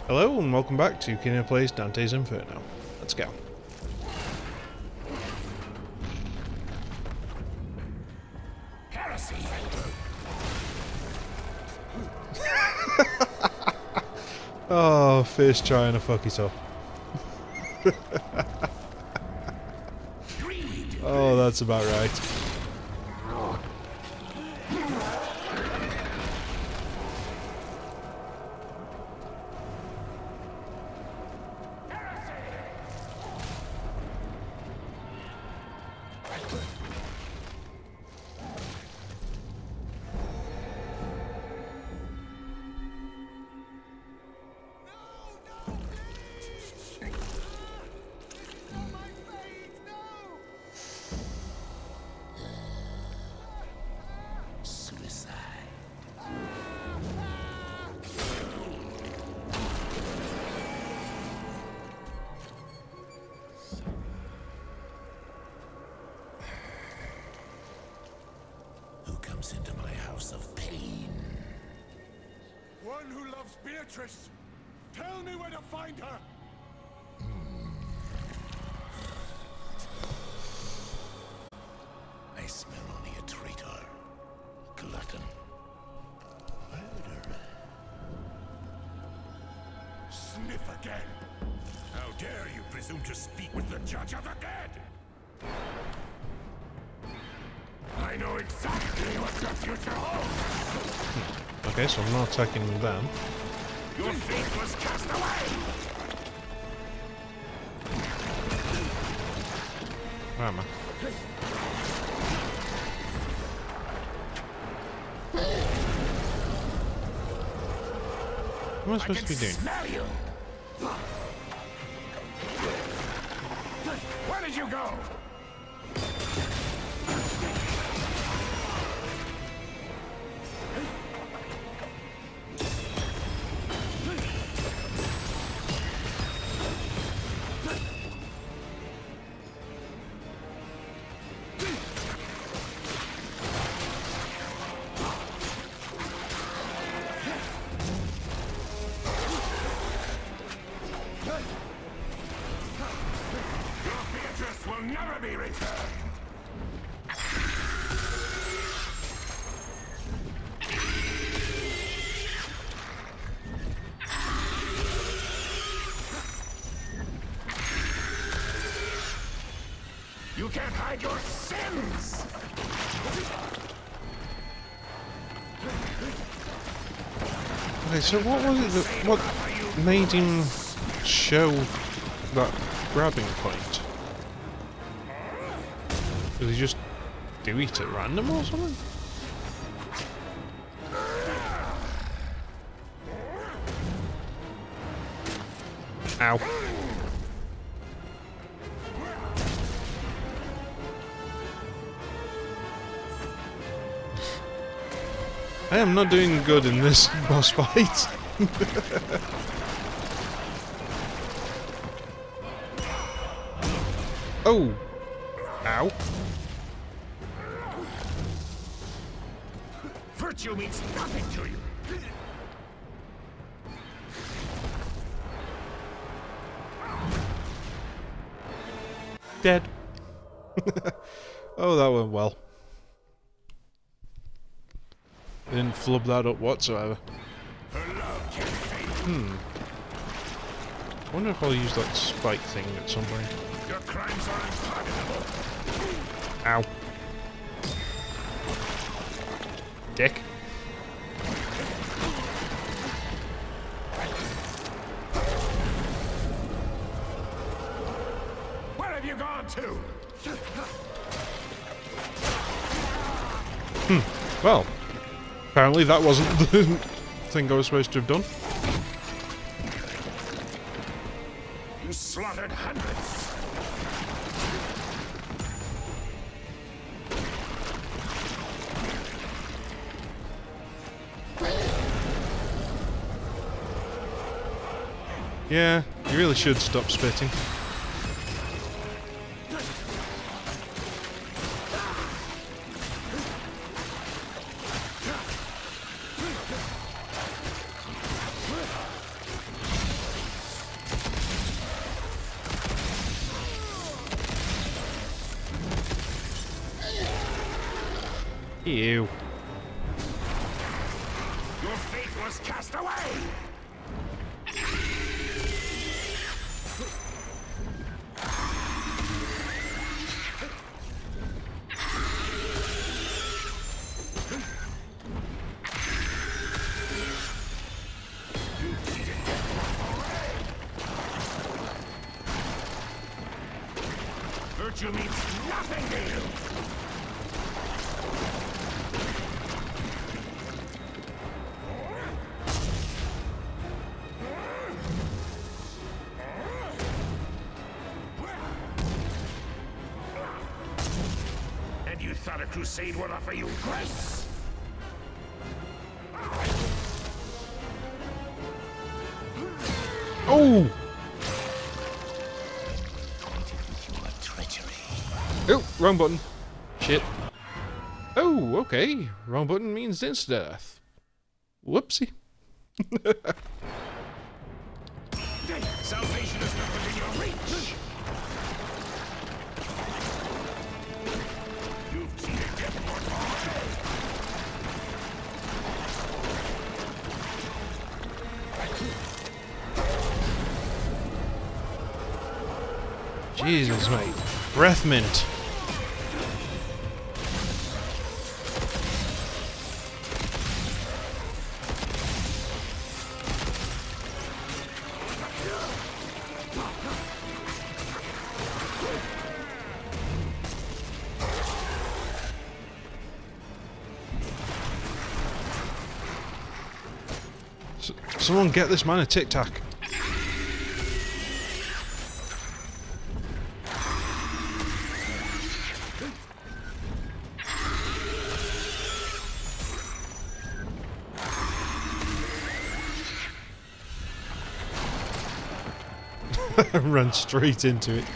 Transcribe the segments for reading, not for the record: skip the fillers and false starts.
Hello and welcome back to Kino-Plays Dante's Inferno. Let's go. Heresy. Oh, fish trying to fuck it up. Oh, that's about right. Into my house of pain. One who loves Beatrice. Tell me where to find her. I smell only a traitor, a glutton, murderer. Sniff again. How dare you presume to speak with the judge of the dead? I know exactly what your future holds! Okay, so I'm not attacking them. Your fate was cast away! Where am I? What am I supposed to be doing? Smell you! Where did you go? Will never be returned. You can't hide your sins. Okay, so what was it that what made him show that grabbing point? Did he just do it at random or something? Ow. I am not doing good in this boss fight. Oh! Ow. Virtue means nothing to you. Dead. Oh, that went well. I didn't flub that up whatsoever. I wonder if I'll use that spike thing at some point. Your crimes are unpardonable. Ow. Dick. Where have you gone to? Well, apparently that wasn't the thing I was supposed to have done. You slaughtered hundreds. Yeah, you really should stop spitting. Ew. Your fate was cast away! Virtue means nothing to you! And you thought a crusade would offer you grace? Oh! Oh, wrong button. Shit. Oh, okay. Wrong button means insta-death. Whoopsie. Salvation is not within your reach! You've cheated death once already! Jesus, mate. Breath mint. Someone get this man a Tic Tac. Run straight into it.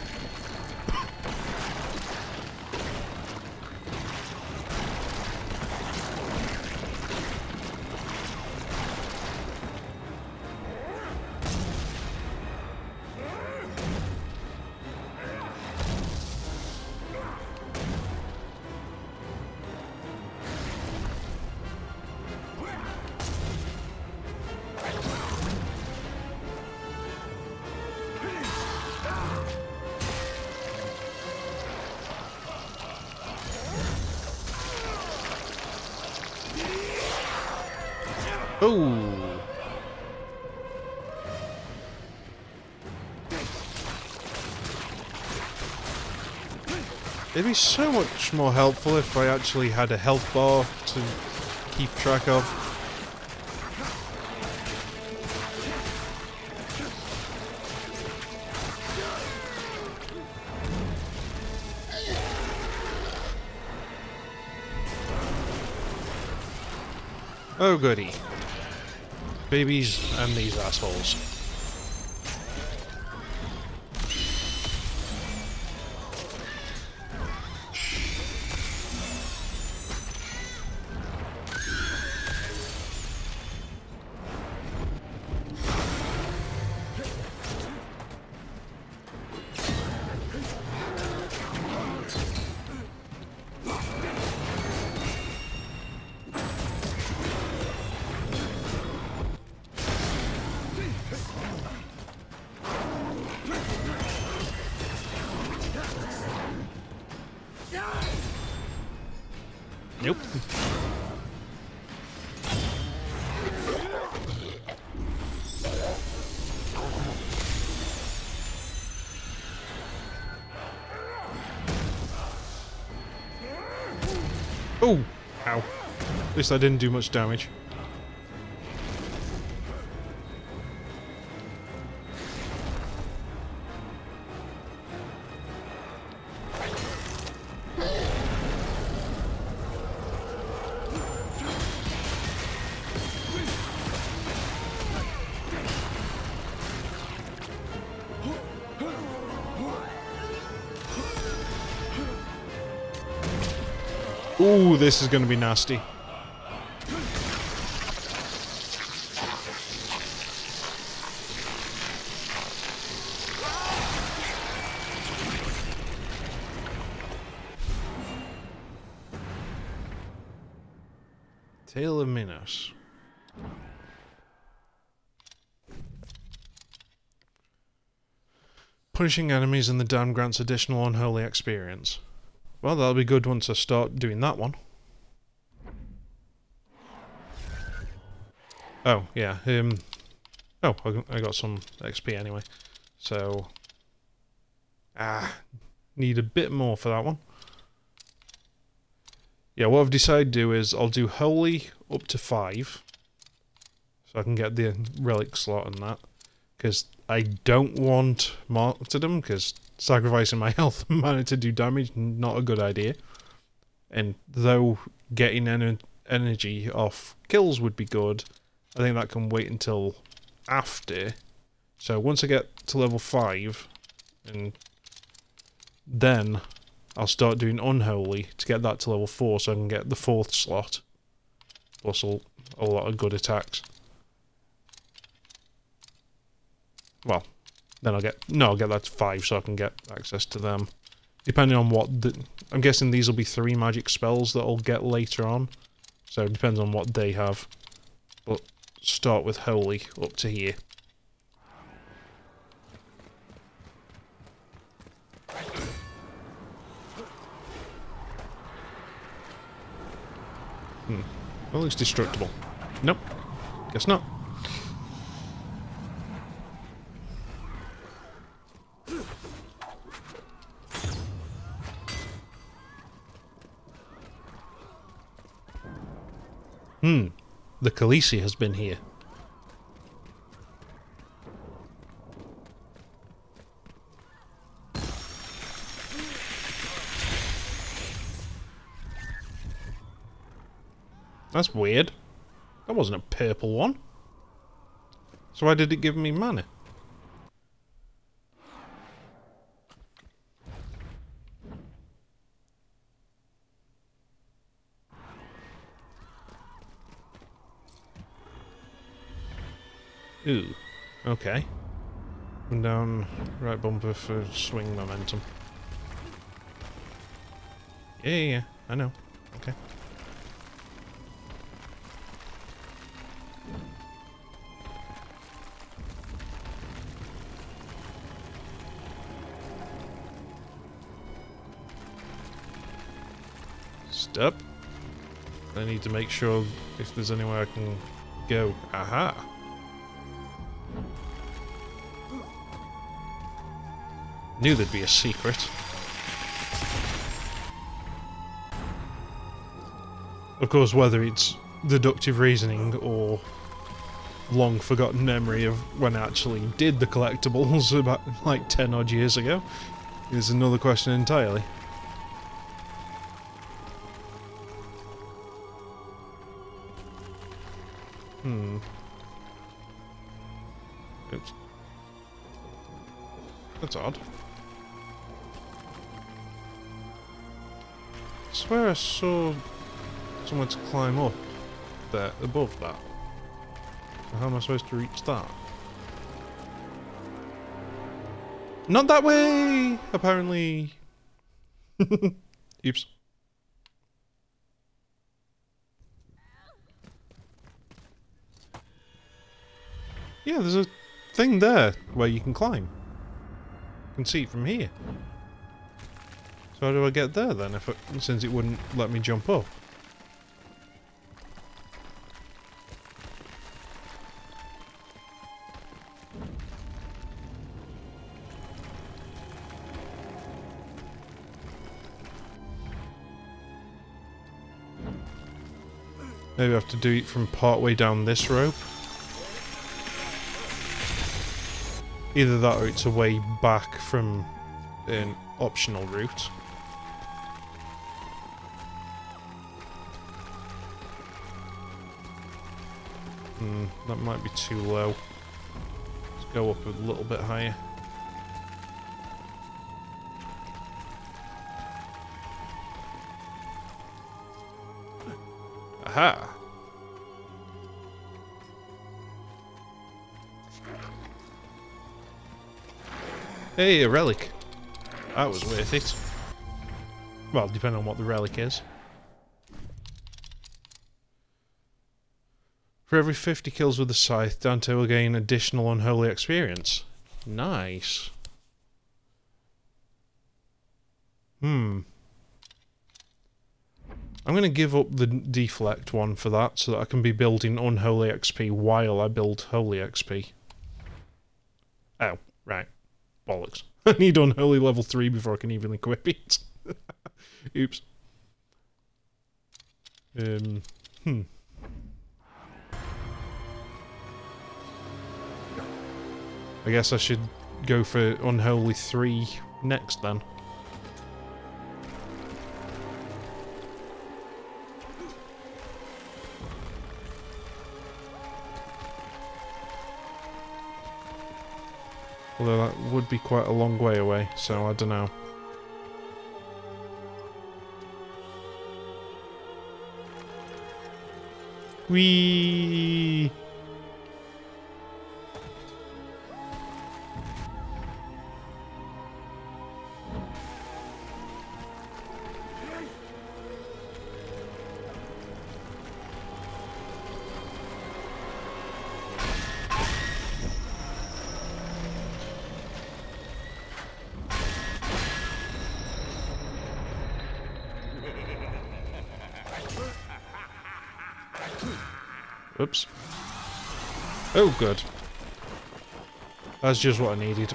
Oh! It'd be so much more helpful if I actually had a health bar to keep track of. Oh goody. Babies and these assholes. Nope. Oh! Ow. At least I didn't do much damage. Ooh, this is going to be nasty. Tale of Minos. Punishing enemies in the dam grants additional unholy experience. Well, that'll be good once I start doing that one. Oh, yeah, oh, I got some XP anyway. So... need a bit more for that one. Yeah, what I've decided to do is I'll do Holy up to 5. So I can get the relic slot and that. Because I don't want Martyrdom, because sacrificing my health and mana to do damage, not a good idea. And though getting energy off kills would be good, I think that can wait until after. So once I get to level 5, and then I'll start doing Unholy to get that to level 4 so I can get the 4th slot. Plus a lot of good attacks. Well, then I'll get that to 5 so I can get access to them. Depending on what I'm guessing these will be 3 magic spells that I'll get later on. So it depends on what they have. But start with Holy up to here. Well, looks destructible. Nope. Guess not. The Khaleesi has been here. That's weird. That wasn't a purple one. So why did it give me mana? Ooh, okay. And down right bumper for swing momentum. Yeah, I know. Okay. Stop. I need to make sure if there's anywhere I can go. Aha! Knew there'd be a secret. Of course, whether it's deductive reasoning or long forgotten memory of when I actually did the collectibles about like 10 odd years ago is another question entirely. Oops. That's odd. I swear I saw someone to climb up there, above that. How am I supposed to reach that? Not that way! Apparently. Oops. Yeah, there's a thing there where you can climb. You can see it from here. So how do I get there then, since it wouldn't let me jump up? Maybe I have to do it from part way down this rope. Either that or it's a way back from an optional route. That might be too low. Let's go up a little bit higher. Aha! Hey, a relic. That was worth it. Well, depending on what the relic is. For every 50 kills with the scythe, Dante will gain additional unholy experience. Nice. I'm going to give up the deflect one for that, so that I can be building unholy XP while I build holy XP. Oh, right. Bollocks. I need unholy level 3 before I can even equip it. Oops. I guess I should go for unholy 3 next then. Although that would be quite a long way away, so I don't know. Whee! Oops. Oh, good. That's just what I needed.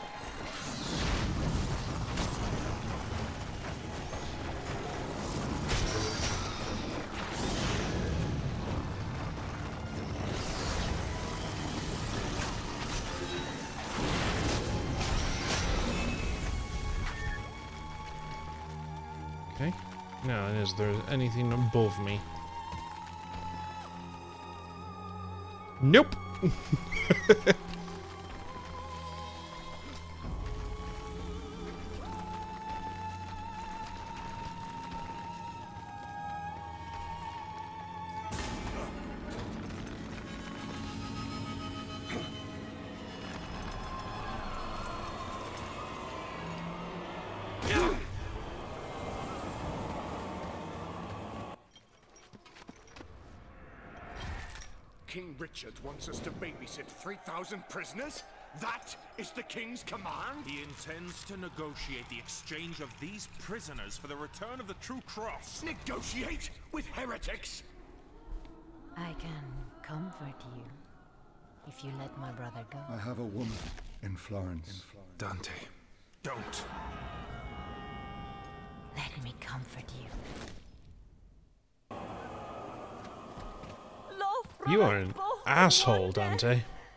Okay. Now, is there anything above me? Nope. King Richard wants us to babysit 3,000 prisoners? That is the king's command? He intends to negotiate the exchange of these prisoners for the return of the true cross. Negotiate with heretics? I can comfort you if you let my brother go. I have a woman in Florence. Dante, don't. Let me comfort you. You are an asshole, Dante.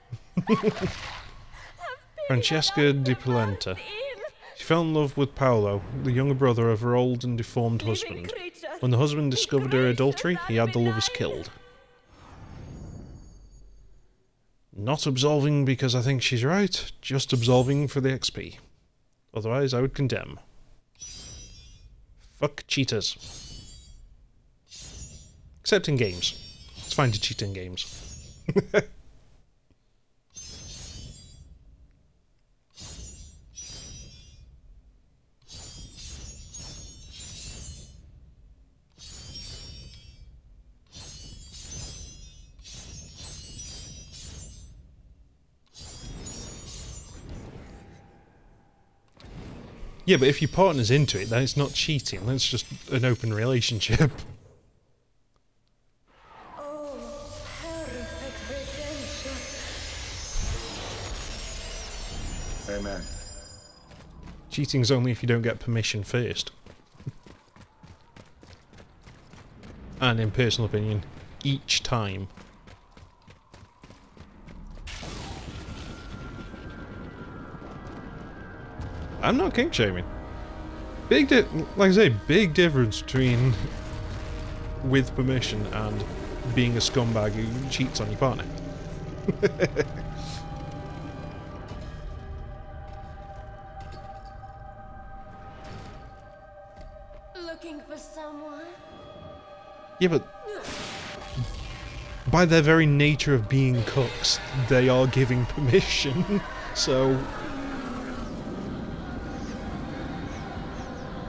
Francesca di Polenta. She fell in love with Paolo, the younger brother of her old and deformed husband. When the husband discovered her adultery, he had the lovers killed. Not absolving because I think she's right, just absolving for the XP. Otherwise, I would condemn. Fuck cheaters. Except in games. It's fine to cheat in games. Yeah, but if your partner's into it, then it's not cheating. That's just an open relationship. Amen. Cheating's only if you don't get permission first. And in personal opinion, each time. I'm not kink shaming. Like I say, big difference between with permission and being a scumbag who cheats on your partner. Looking for someone? Yeah, but by their very nature of being cooks, they are giving permission, so...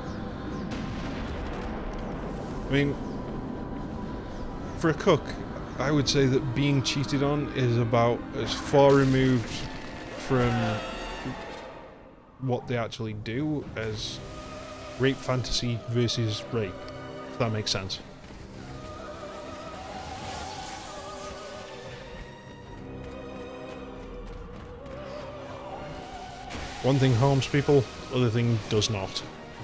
I mean, for a cook, I would say that being cheated on is about as far removed from what they actually do as rape fantasy versus rape, if that makes sense. One thing harms people, other thing does not.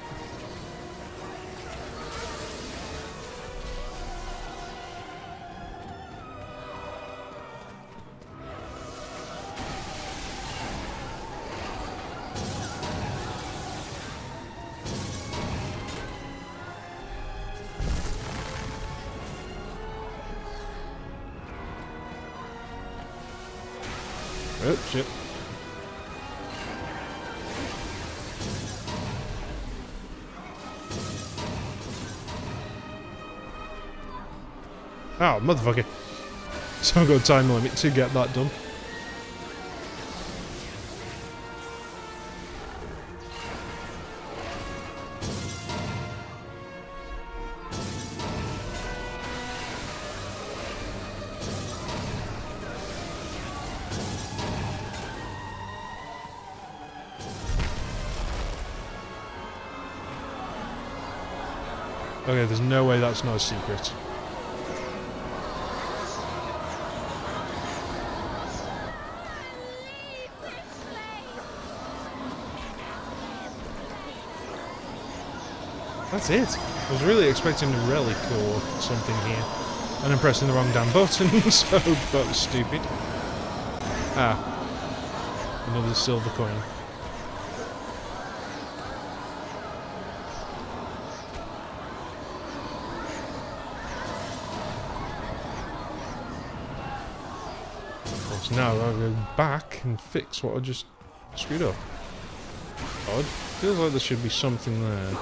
Oh, shit. Oh, motherfucker. So I've got a time limit to get that done. Okay, there's no way that's not a secret. That's it. I was really expecting a relic or something here. And I'm pressing the wrong damn button, so that was stupid. Ah. Another silver coin. So now I'll go back and fix what I just screwed up. Odd. Feels like there should be something there.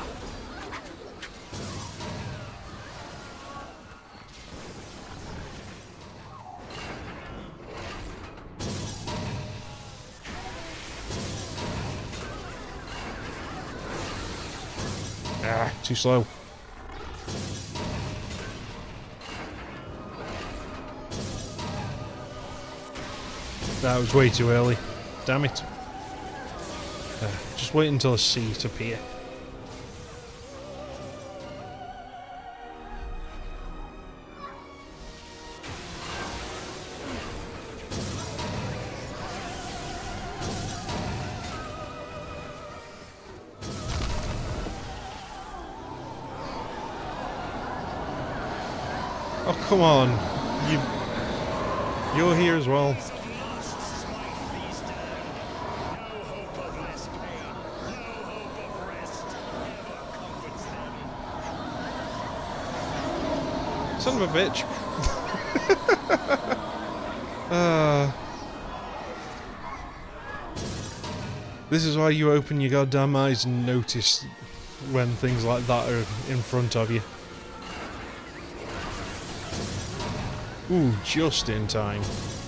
Ah, too slow. That was way too early. Damn it. Just wait until I see it appear. Oh, come on. You're here as well. Son of a bitch. This is why you open your goddamn eyes and notice when things like that are in front of you. Ooh, just in time.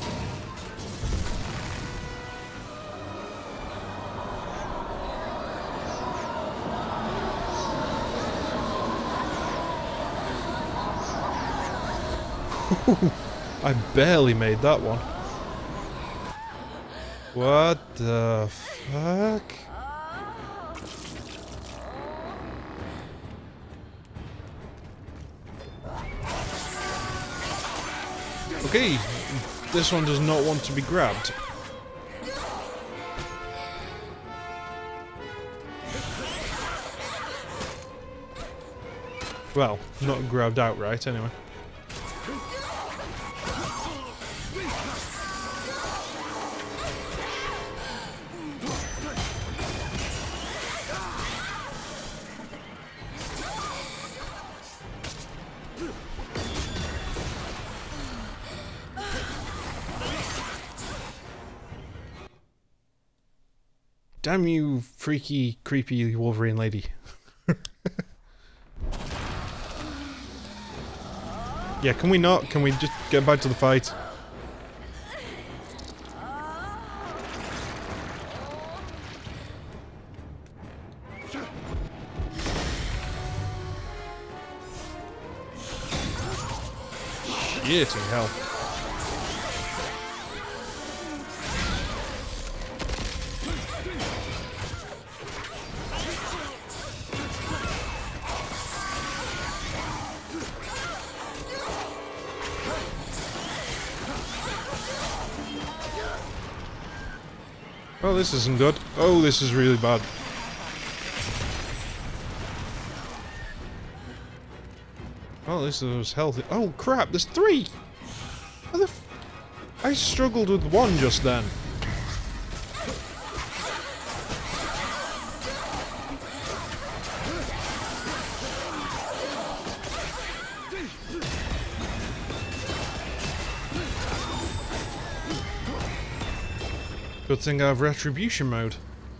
I barely made that one. What the fuck? Okay, this one does not want to be grabbed. Well, not grabbed outright anyway. Damn you, freaky, creepy Wolverine lady. Yeah, can we not? Can we just get back to the fight? Shit in hell. Oh, this isn't good. Oh, this is really bad. Oh, this was healthy. Oh, crap, there's 3! How the f— I struggled with 1 just then. Good thing I have retribution mode.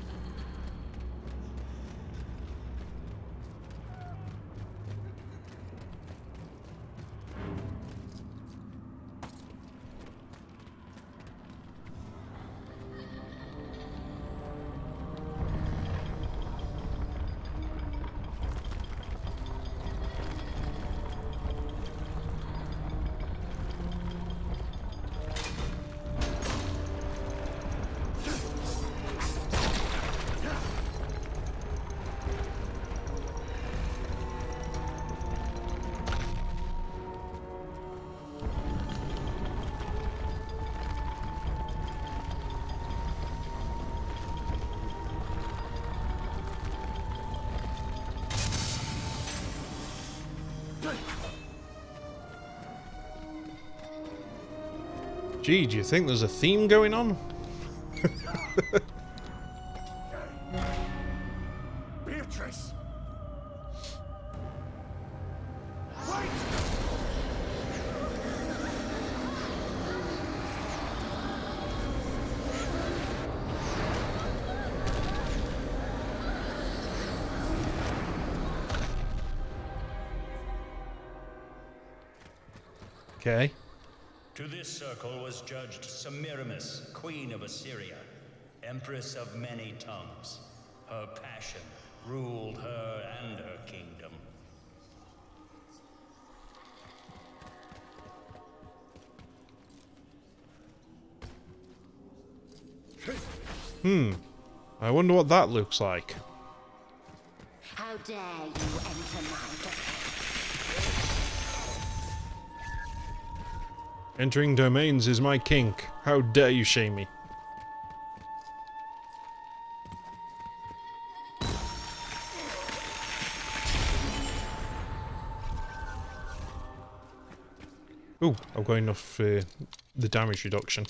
Gee, do you think there's a theme going on? Beatrice! Wait! Okay. To this circle was judged Semiramis, Queen of Assyria, Empress of many tongues. Her passion ruled her and her kingdom. I wonder what that looks like. How dare you enter my domain? Entering domains is my kink. How dare you shame me? Ooh, I've got enough for the damage reduction.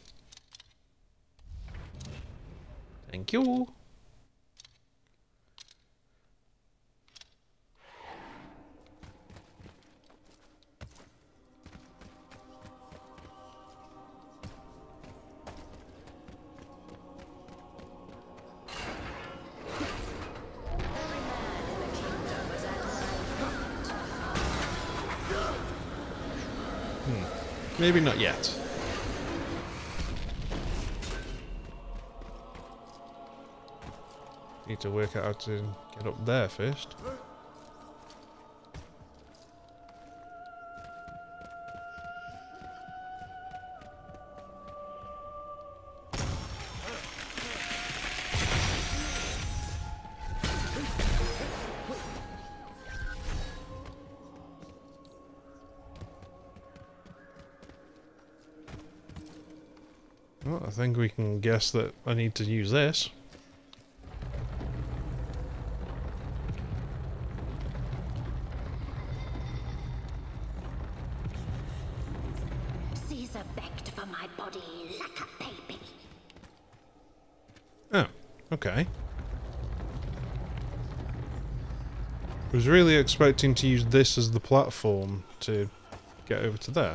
Thank you. Maybe not yet. Need to work out how to get up there first. Well, I think we can guess that I need to use this. Caesar begged for my body like a baby. Oh, okay. I was really expecting to use this as the platform to get over to there.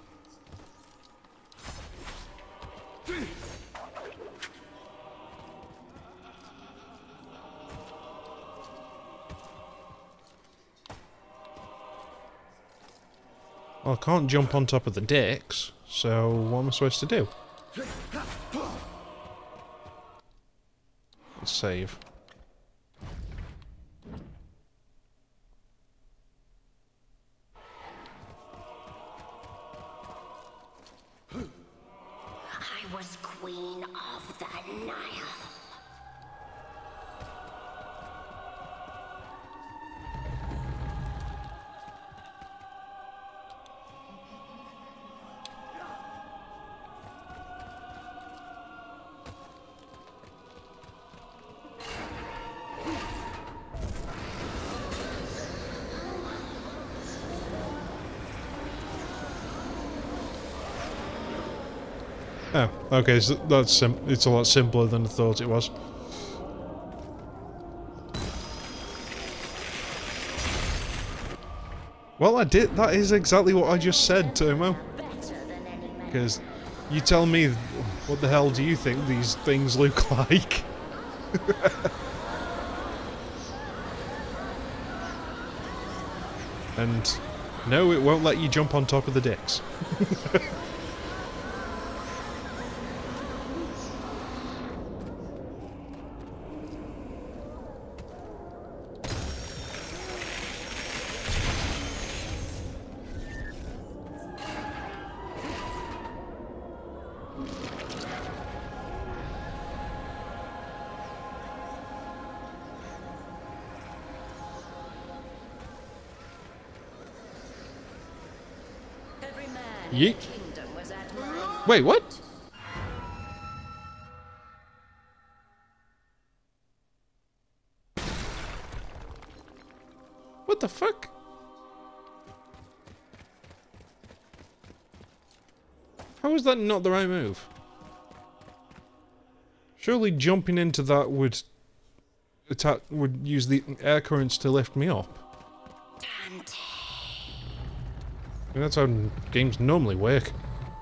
Well, I can't jump on top of the decks, so what am I supposed to do? Let's save. Queen of the Nile. Oh, okay, so that's it's a lot simpler than I thought it was. Well, I did. That is exactly what I just said, Tomo. Because you tell me, what the hell do you think these things look like? And no, it won't let you jump on top of the dicks. Yeet. Wait, what? What the fuck? How is that not the right move? Surely jumping into that would use the air currents to lift me up. Dante. I mean, that's how games normally work.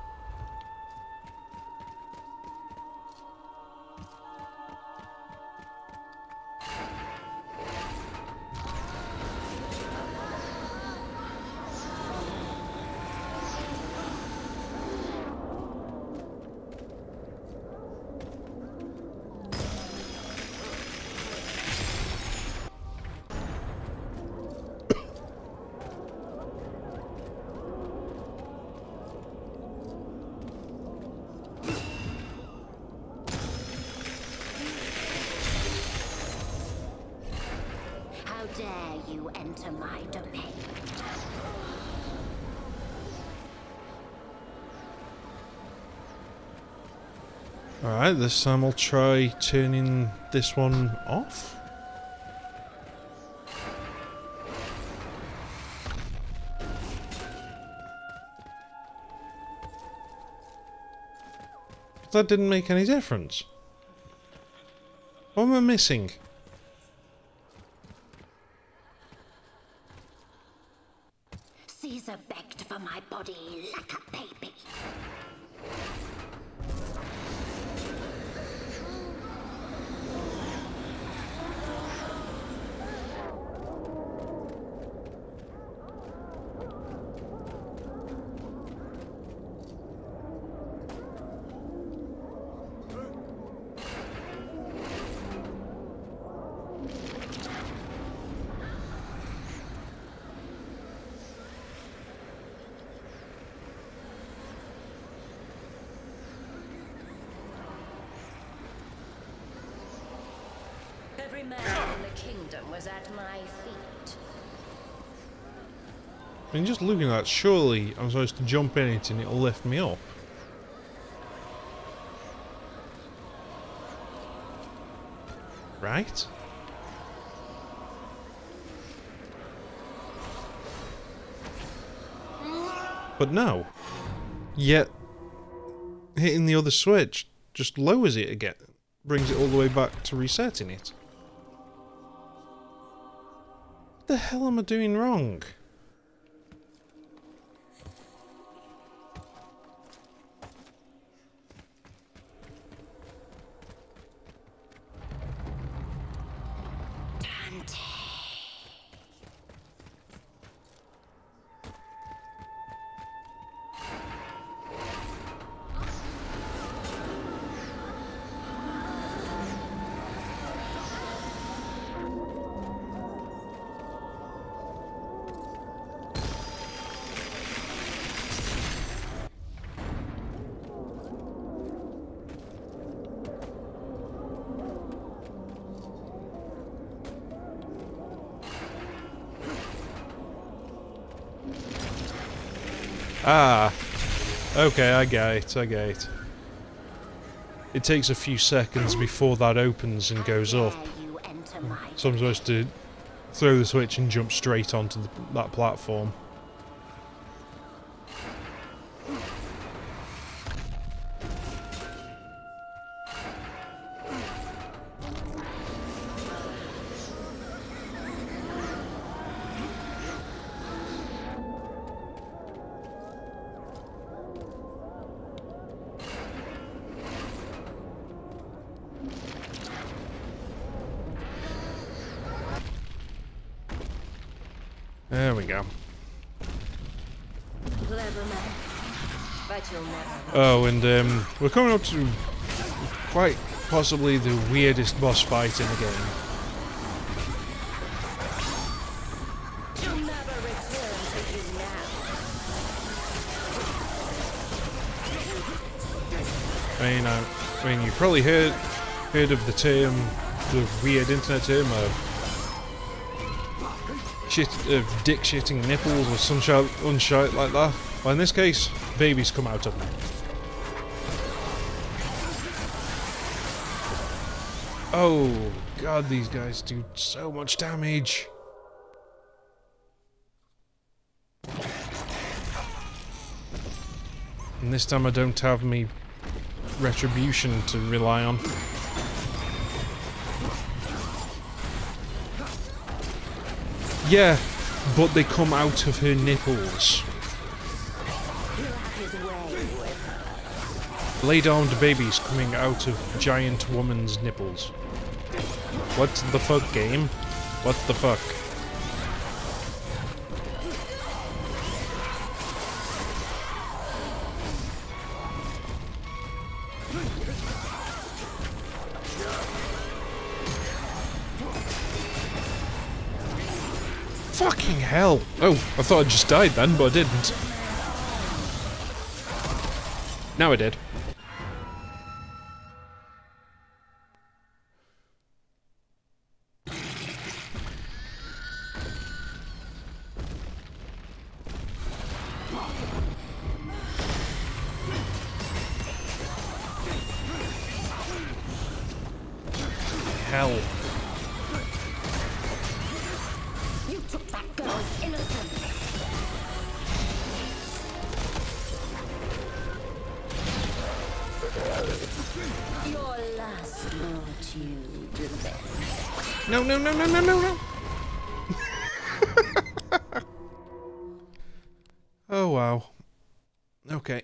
How dare you enter my domain? Alright, this time I'll try turning this one off. That didn't make any difference. What am I missing? Caesar begged for my body like a baby. Every man in the kingdom was at my feet. I mean, just looking at that, surely I'm supposed to jump in it and it'll lift me up. Right? But no. Yet, hitting the other switch just lowers it again. Brings it all the way back to resetting it. What the hell am I doing wrong? Dante. Ah. Okay, I get it, I get it. It takes a few seconds before that opens and goes up. So I'm supposed to throw the switch and jump straight onto that platform. There we go. Oh, and we're coming up to quite possibly the weirdest boss fight in the game. I mean, you probably heard of the term, the weird internet term of dick shitting nipples or some shit like that. Well, in this case, babies come out of them. Oh god, these guys do so much damage. And this time I don't have me retribution to rely on. Yeah, but they come out of her nipples. Lay-downed babies coming out of giant woman's nipples. What the fuck, game? What the fuck? Fucking hell! Oh, I thought I just died then, but I didn't. Now I did. Hell. You took that girl's innocence. Your last brought you to the best. No, no, no, no, no, no, no. Oh, wow. Okay.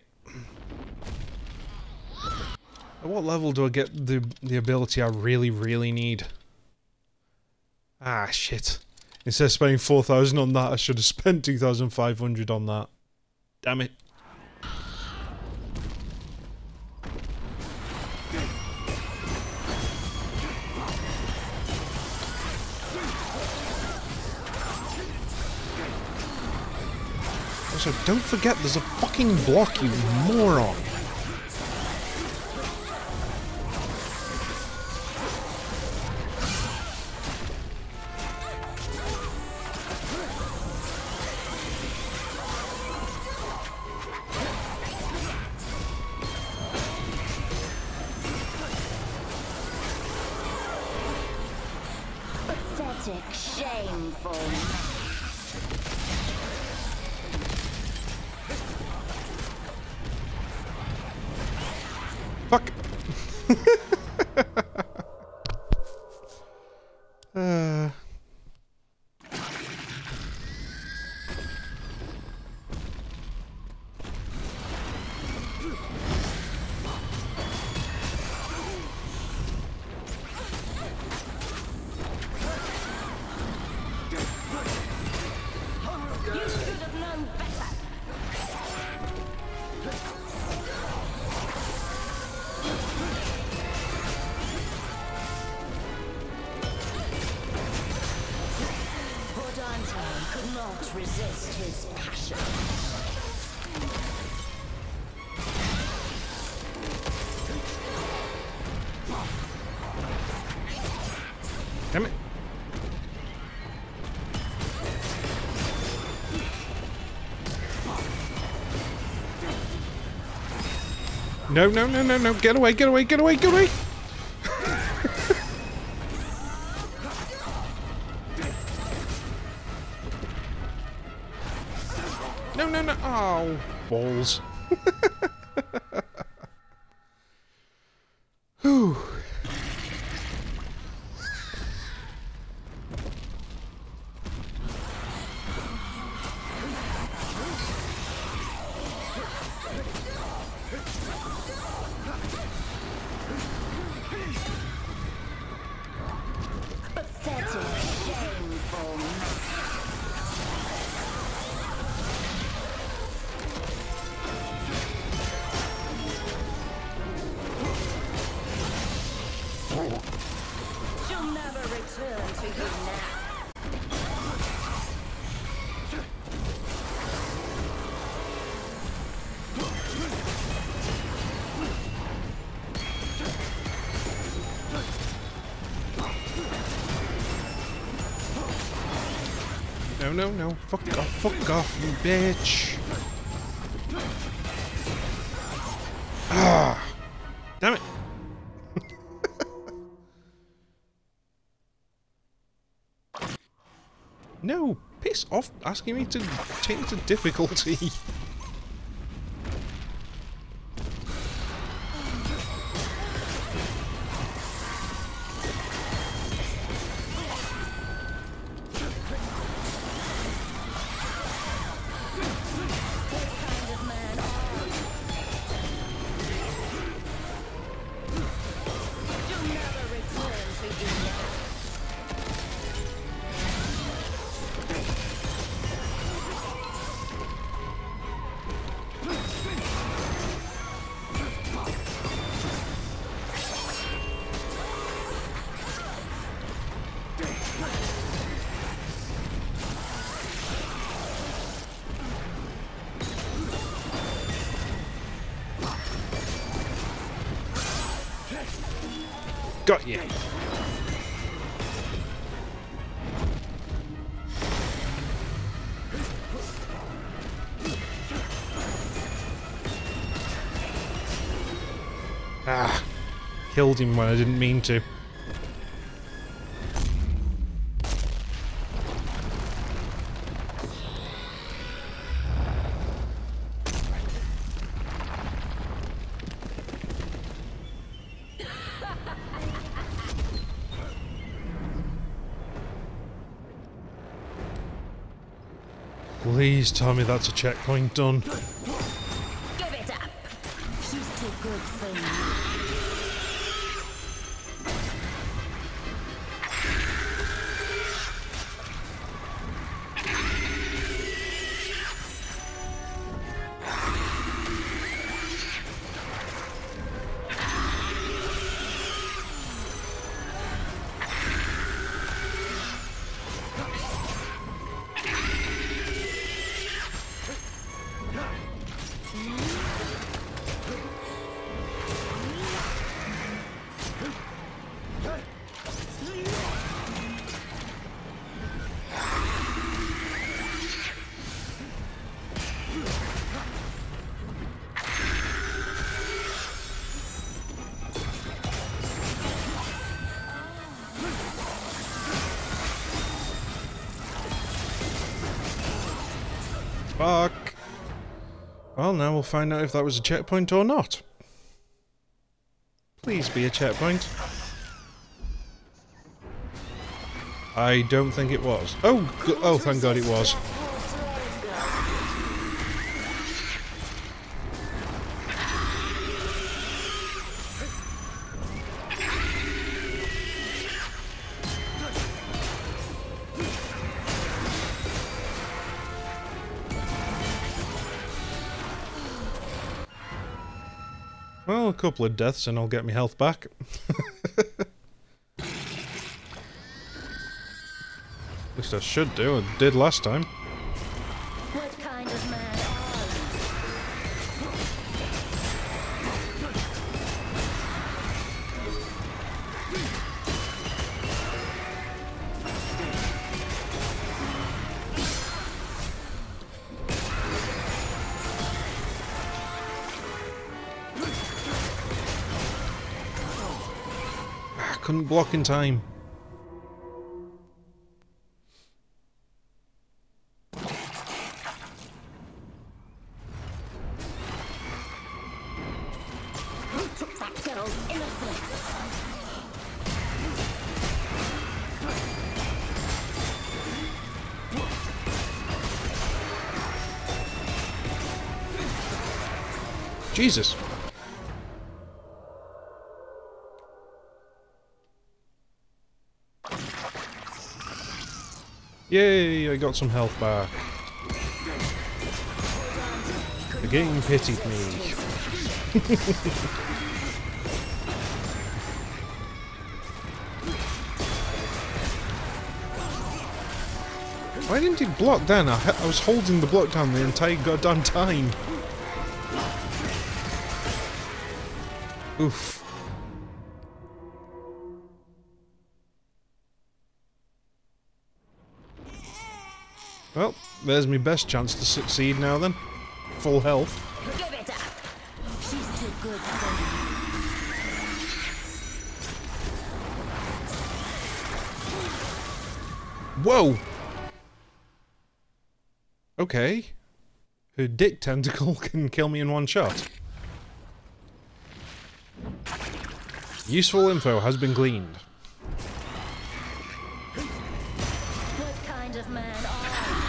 At what level do I get the ability I really, really need? Ah, shit. Instead of spending 4,000 on that, I should have spent 2,500 on that. Damn it. Also, don't forget there's a fucking block, you moron. Pathetic, shameful. Fuck. Poor Dante could not resist his passion. Damn it. No, no, no, no, no. Get away, get away, get away, get away. No, no, no. Oh, balls. Whew. She'll never return to you now. No, no, no. Fuck off, you bitch. Ah! Damn it. No, piss off asking me to change the difficulty. Got you. Ah, killed him when I didn't mean to. Please tell me that's a checkpoint done. Give it up. She's too good for you. Fuck. Well, now we'll find out if that was a checkpoint or not. Please be a checkpoint. I don't think it was. Oh, thank God it was. Well, a couple of deaths and I'll get my health back. At least I should do. I did last time. What kind of man are you? couldn't block in time. Who took that girl's innocence? Jesus. Yay, I got some health back. The game pitied me. Why didn't he block then? I was holding the block down the entire goddamn time. Oof. Well, there's my best chance to succeed now then. Full health. Give it up. She's too good for you. Whoa! Okay. Her dick tentacle can kill me in one shot. Useful info has been gleaned. What kind of man are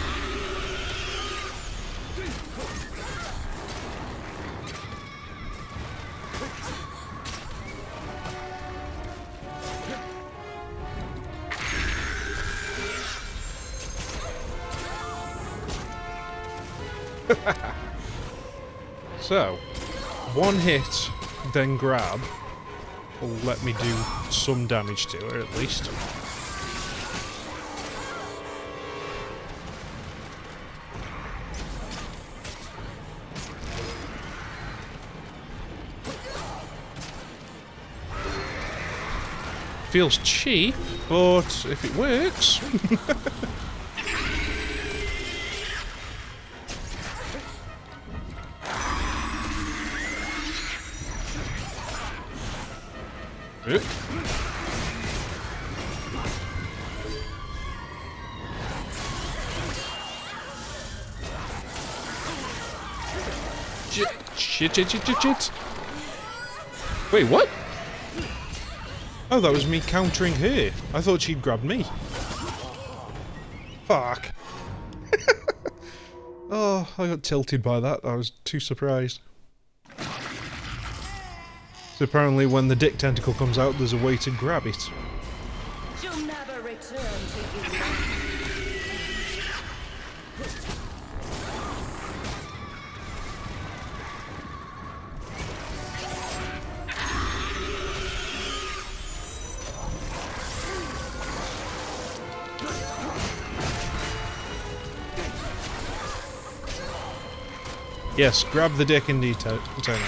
So, one hit, then grab, will let me do some damage to her at least. Feels cheap, but if it works... Shit. Wait, what? Oh, that was me countering her. I thought she'd grabbed me. Fuck. Oh, I got tilted by that. I was too surprised. So apparently when the dick tentacle comes out, there's a way to grab it. she'll never return to you. Yes, grab the dick indeed, Tony.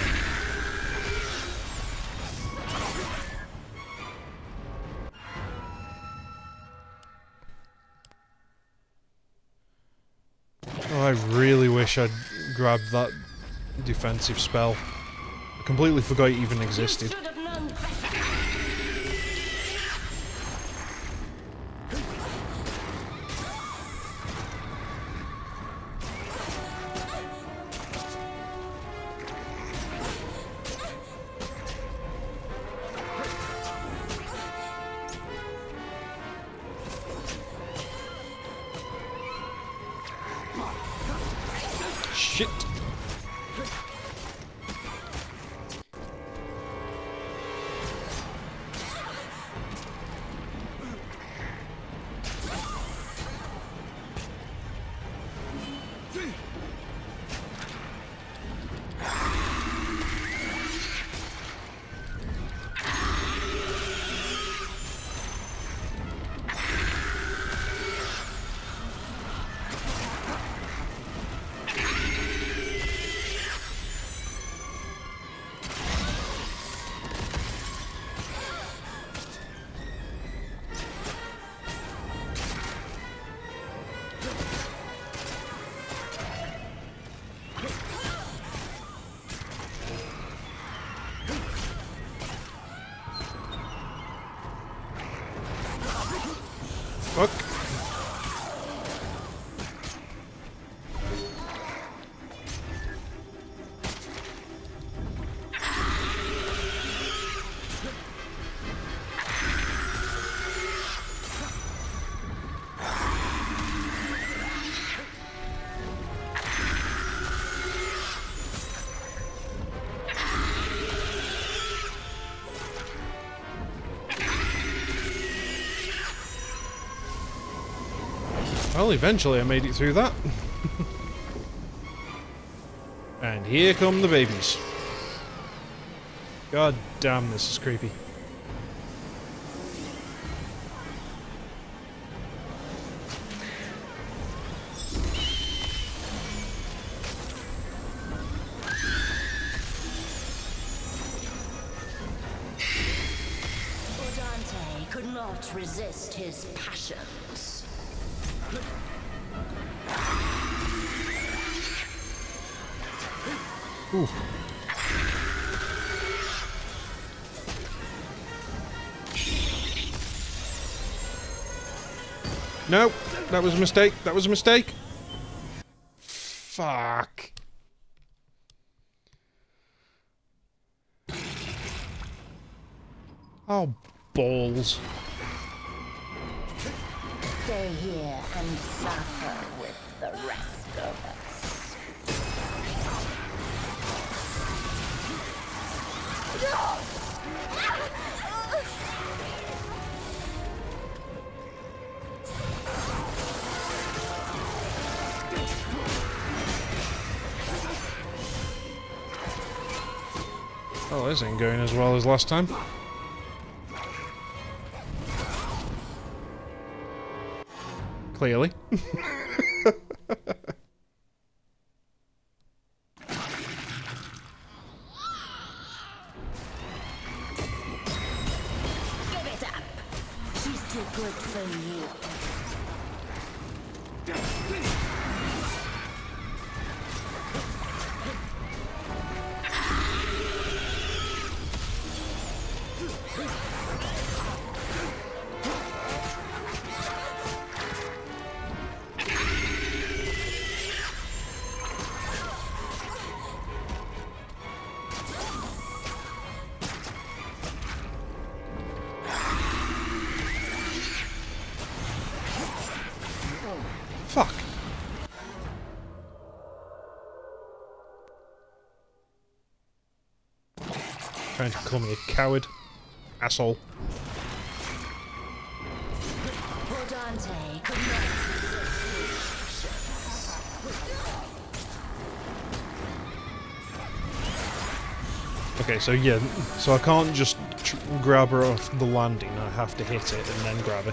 Oh, I really wish I'd grabbed that defensive spell. I completely forgot it even existed. Should have known better. Shit. Fuck. Well, eventually I made it through that. And here come the babies. God damn, this is creepy. Dante could not resist his passions. Ooh. No, that was a mistake. That was a mistake. Fuck. Oh, balls. Stay here and suffer with the rest of us. Oh, this ain't going as well as last time. Clearly. Give it up. She's too good for you. Fuck. Trying to call me a coward. Asshole. Poor Dante could not resist his passions. Okay, so yeah, so I can't just grab her off the landing, I have to hit it and then grab it.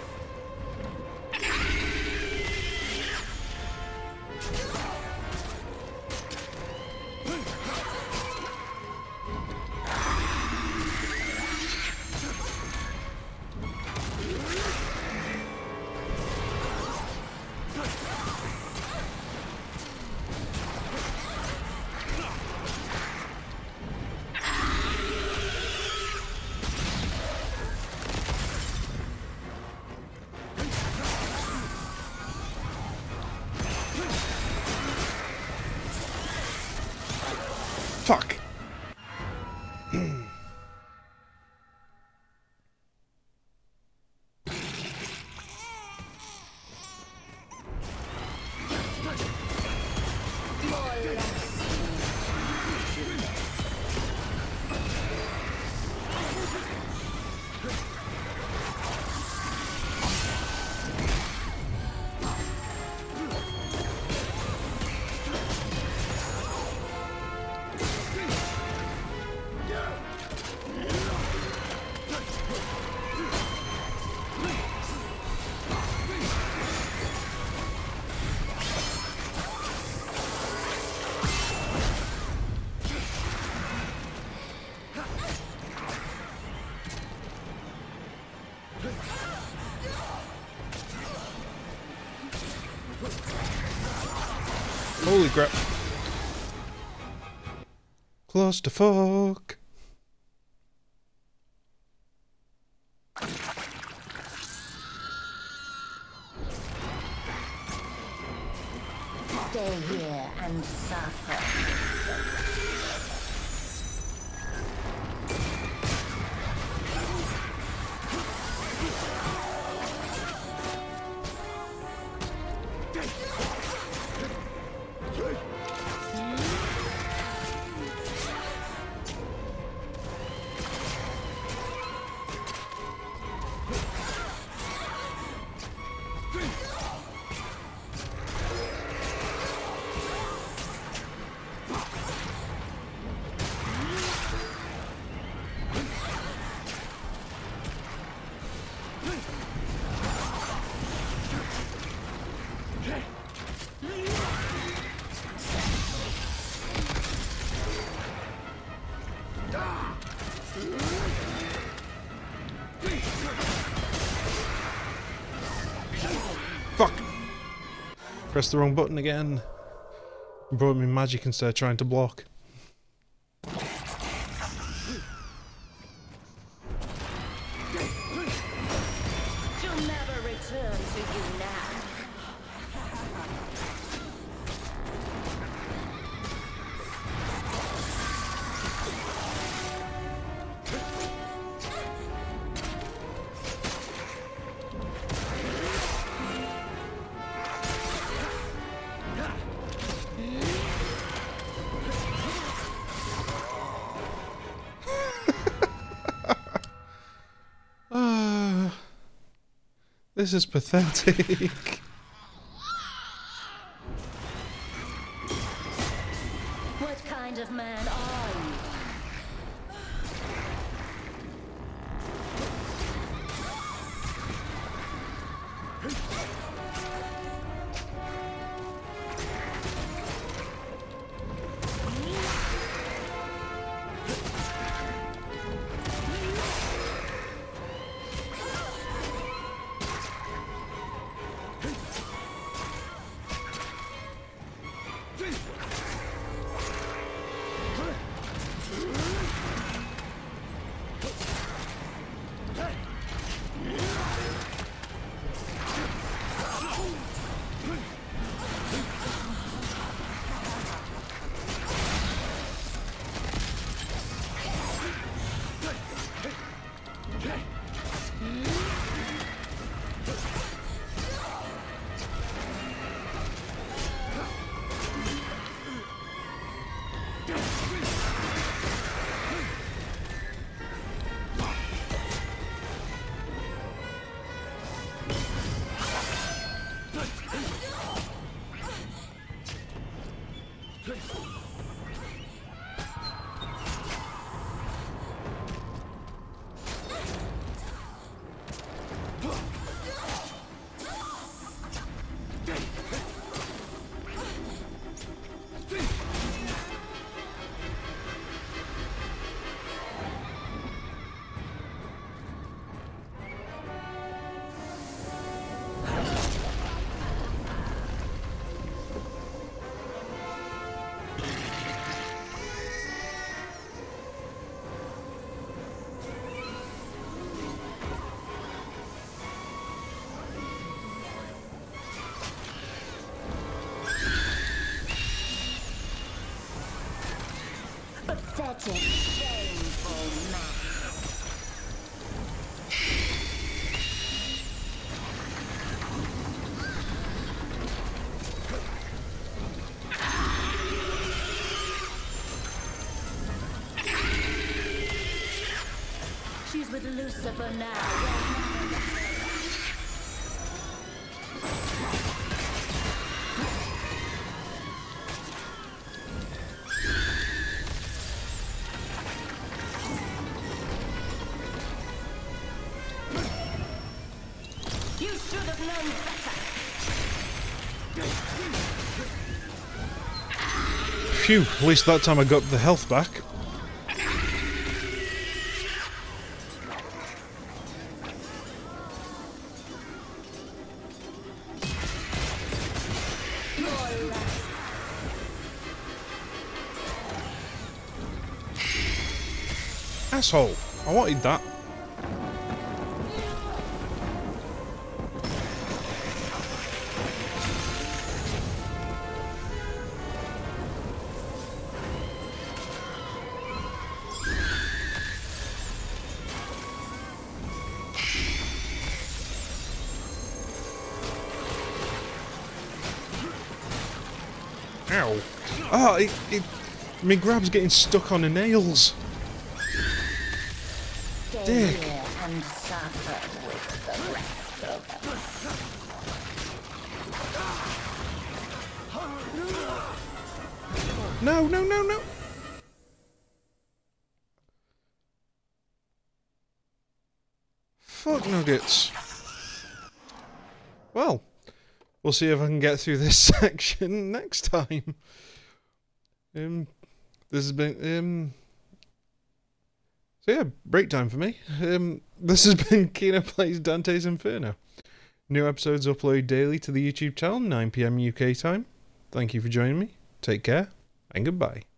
Fuck. Holy crap. Clusterfuck. stay here and suffer. Fuck! Pressed the wrong button again. Brought me magic instead of trying to block. She'll never return to you now. This is pathetic. What kind of man are you? Pathetic, shameful man. She's with Lucifer now. You should have known better. Phew, at least that time I got the health back. Asshole! I wanted that. Ow. Oh, my grab's getting stuck on the nails. Stay Dick. here and suffer with the rest of us. No, no, no, no. Fuck nuggets. Well, we'll see if I can get through this section next time. This has been so yeah, break time for me. This has been Kino-Plays Dante's Inferno. New episodes upload daily to the YouTube channel, 9 PM UK time. Thank you for joining me. Take care and goodbye.